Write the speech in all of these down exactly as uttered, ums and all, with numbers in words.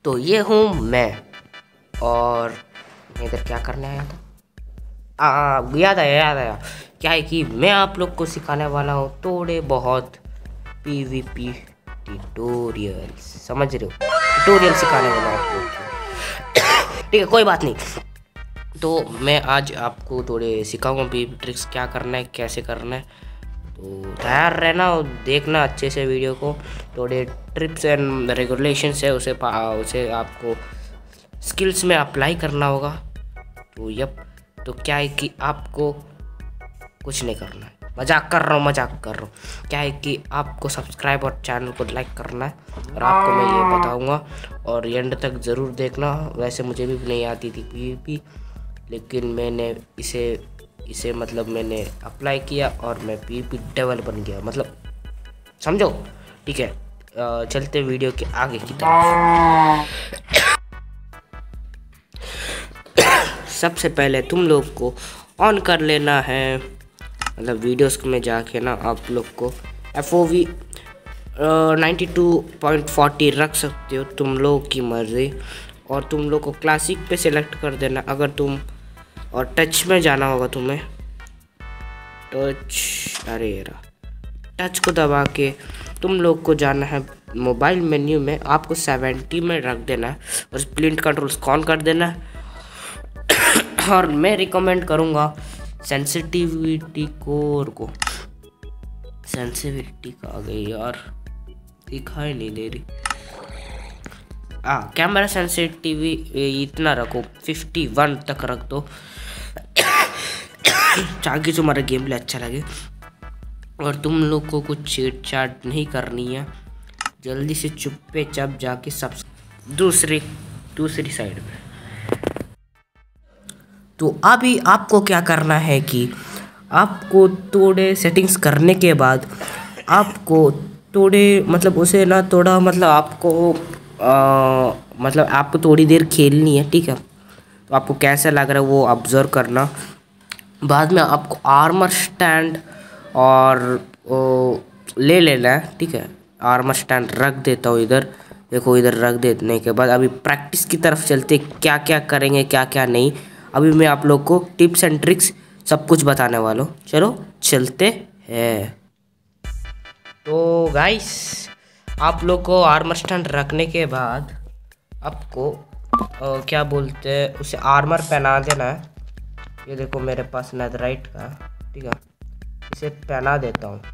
तो ये हूँ मैं, और मैं इधर क्या करने आया था? आ, याद आया याद आया क्या है कि मैं आप लोग को सिखाने वाला हूँ थोड़े बहुत पीवीपी ट्यूटोरियल। समझ रहे हो? ट्यूटोरियल सिखाने वाला हूँ आप लोग को। ठीक है, कोई बात नहीं। तो मैं आज आपको थोड़े सिखाऊंगा पीवीपी ट्रिक्स, क्या करना है, कैसे करना है। तो तैयार रहना और देखना अच्छे से वीडियो को। थोड़े ट्रिप्स एंड रेगुलेशंस है, उसे उसे आपको स्किल्स में अप्लाई करना होगा। तो यप, तो क्या है कि आपको कुछ नहीं करना है, मजाक कर रहा हूँ मजाक कर रहा हूँ क्या है कि आपको सब्सक्राइब और चैनल को लाइक करना है, और आपको मैं ये बताऊँगा और एंड तक ज़रूर देखना। वैसे मुझे भी नहीं आती थी पीवीपी, लेकिन मैंने इसे इसे मतलब मैंने अप्लाई किया और मैं पीवीपी डेवल बन गया, मतलब समझो। ठीक है, चलते वीडियो के आगे की तरफ। सबसे पहले तुम लोग को ऑन कर लेना है, मतलब वीडियोस में जाके ना आप लोग को F O V ninety two point forty रख सकते हो, तुम लोग की मर्ज़ी। और तुम लोग को क्लासिक पे सिलेक्ट कर देना अगर तुम, और टच में जाना होगा तुम्हें। टच, अरे यार, टच को दबा के तुम लोग को जाना है मोबाइल मेन्यू में, आपको सेवेंटी में रख देना है और स्प्लिंट कंट्रोल्स ऑन कर देना है। और मैं रिकमेंड करूँगा सेंसिटिविटी कोर को। सेंसिटिविटी का आ गई यार, दिखाई नहीं दे रही। आ कैमरा सेंसिटिविटी इतना रखो, फिफ्टी वन तक रख दो ताकि तुम्हारा गेम प्ले अच्छा लगे। और तुम लोग को कुछ चीट चाट नहीं करनी है, जल्दी से चुप्पे चाप जाके सब दूसरी दूसरी साइड में। तो अभी आपको क्या करना है कि आपको थोड़े सेटिंग्स करने के बाद आपको थोड़े मतलब उसे ना थोड़ा मतलब आपको आ, मतलब आपको थोड़ी देर खेलनी है। ठीक है, तो आपको कैसा लग रहा है वो ऑब्जर्व करना। बाद में आपको आर्मर स्टैंड और ओ, ले लेना है। ठीक है, आर्मर स्टैंड रख देता हूँ इधर, देखो इधर रख देने के बाद अभी प्रैक्टिस की तरफ चलते, क्या क्या करेंगे क्या क्या नहीं। अभी मैं आप लोग को टिप्स एंड ट्रिक्स सब कुछ बताने वाला हूँ, चलो चलते हैं। तो गाइस, आप लोग को आर्मर स्टैंड रखने के बाद आपको आ, क्या बोलते हैं उसे आर्मर पहना देना है। ये देखो मेरे पास नेथराइट का, ठीक है, इसे पहना देता हूँ।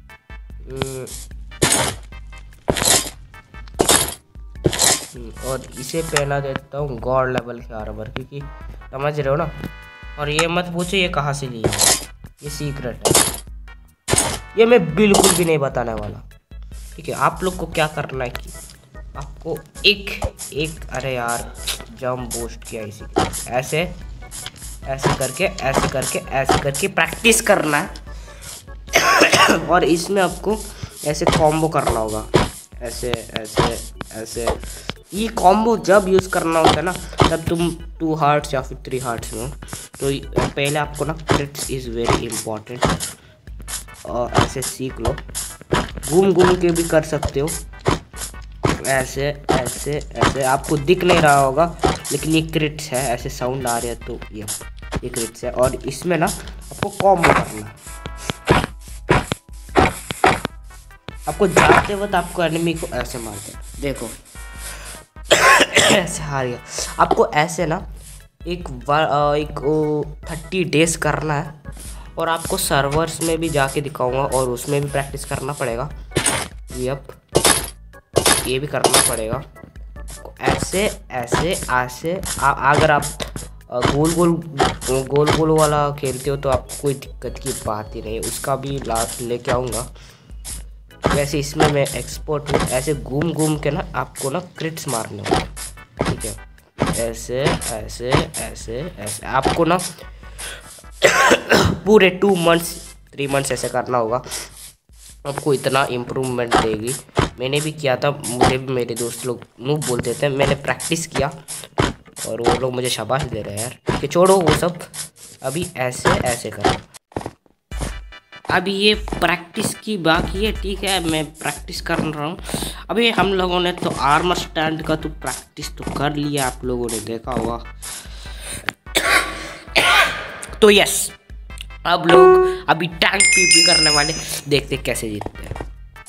और इसे पहना देता हूँ गॉड लेवल के आर्मर, क्योंकि समझ रहे हो ना। और ये मत पूछो ये कहाँ से लिया, ये सीक्रेट है, ये मैं बिल्कुल भी नहीं बताने वाला। ठीक है, आप लोग को क्या करना है कि आपको एक एक अरे यार जंप बूस्ट किया इसी के, ऐसे ऐसे करके ऐसे करके ऐसे करके प्रैक्टिस करना है। और इसमें आपको ऐसे कॉम्बो करना होगा, ऐसे ऐसे ऐसे। ये कॉम्बो जब यूज़ करना होता है ना, तब तुम टू हार्ट्स या फिर थ्री हार्ट्स में हो। तो पहले आपको ना क्रिट्स इज़ वेरी इम्पॉर्टेंट, और ऐसे सीख लो। घूम घूम के भी कर सकते हो, ऐसे ऐसे ऐसे। आपको दिख नहीं रहा होगा लेकिन ये क्रिट्स है, ऐसे साउंड आ रहा है तो ये ये क्रिट्स है। और इसमें ना आपको कॉम्बो करना है। आपको जाते वक्त आपको एनिमी को ऐसे मारते हैं, देखो ऐसे हार गया। आपको ऐसे ना एक एक थर्टी डेज करना है, और आपको सर्वर्स में भी जाके दिखाऊंगा और उसमें भी प्रैक्टिस करना पड़ेगा। यप, ये भी करना पड़ेगा, ऐसे ऐसे ऐसे। आ, अगर आप गोल गोल गोल गोल वाला खेलते हो तो आपको कोई दिक्कत की बात ही नहीं है, उसका भी लास्ट लेके आऊँगा। वैसे इसमें मैं एक्सपर्ट हूँ, ऐसे घूम घूम के ना आपको ना क्रिट्स मारने होंगे। ठीक है, ऐसे ऐसे ऐसे ऐसे आपको ना पूरे टू मंथ्स थ्री मंथ्स ऐसे करना होगा, आपको इतना इम्प्रूवमेंट देगी। मैंने भी किया था, मुझे भी मेरे दोस्त लोग मुँह बोल देते हैं, मैंने प्रैक्टिस किया और वो लोग मुझे शाबाश दे रहे हैं यार कि छोड़ो वो सब, अभी ऐसे ऐसे करो। अभी ये प्रैक्टिस की बाकी है, ठीक है, मैं प्रैक्टिस कर रहा हूँ। अभी हम लोगों ने तो आर्मर स्टैंड का तो प्रैक्टिस तो कर लिया, आप लोगों ने देखा होगा। तो यस, अब लोग अभी टैंक पीपी करने वाले, देखते कैसे जीतते हैं।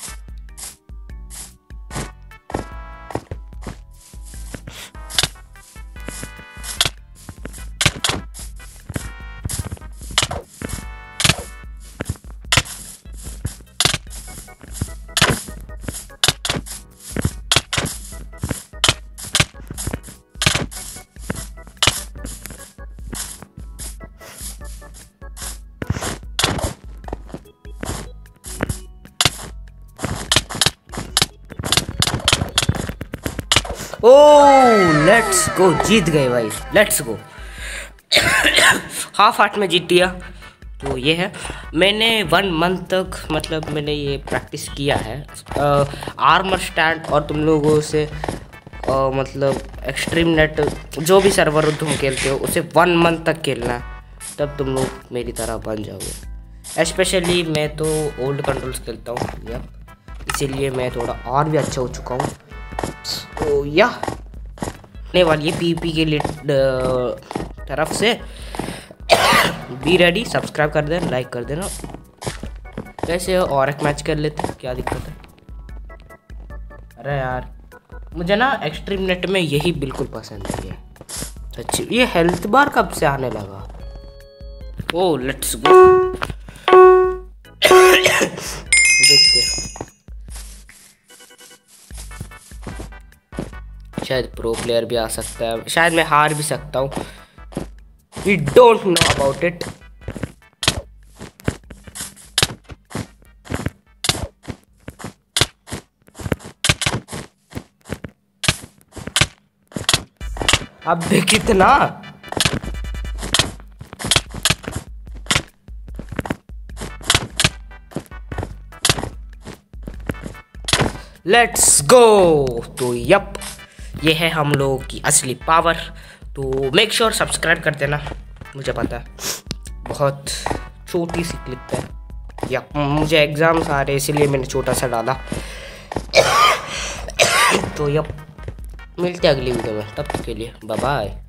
ओह लेट्स गो, जीत गए भाई, लेट्स गो। हाफ हार्ट में जीत दिया। तो ये है, मैंने वन मंथ तक मतलब मैंने ये प्रैक्टिस किया है आर्मर स्टैंड, और तुम लोगों से आ, मतलब एक्सट्रीम नेट जो भी सर्वर तुम खेलते हो उसे वन मंथ तक खेलना, तब तुम लोग मेरी तरह बन जाओगे। स्पेशली मैं तो ओल्ड कंट्रोल्स खेलता हूँ, इसीलिए मैं थोड़ा और भी अच्छा हो चुका हूँ। तो या ने वाली है पीपी के लिए तरफ से। बी रेडी, सब्सक्राइब कर देना, लाइक कर देना। कैसे और एक मैच कर लेते हैं, क्या दिक्कत है। अरे यार मुझे ना एक्सट्रीम नेट में यही बिल्कुल पसंद है। अच्छी ये हेल्थ बार कब से आने लगा। ओ लेट्स गो, देखते हैं। शायद प्रो प्लेयर भी आ सकता है, शायद मैं हार भी सकता हूँ, we don't know about it. अब देख कितना, लेट्स गो। तो यप, ये है हम लोगों की असली पावर। तो मेक श्योर सब्सक्राइब कर देना, मुझे पता है बहुत छोटी सी क्लिप है, या मुझे एग्जाम्स आ रहे इसीलिए मैंने छोटा सा डाला। तो यप, मिलते हैं अगली वीडियो में, तब तक के लिए बाय बाय।